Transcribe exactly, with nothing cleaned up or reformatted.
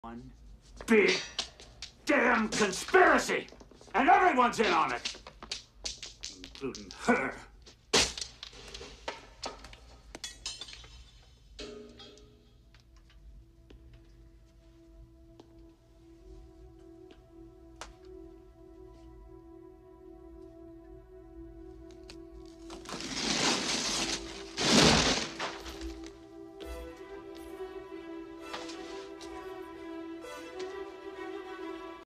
One big damn conspiracy, and everyone's in on it, including her.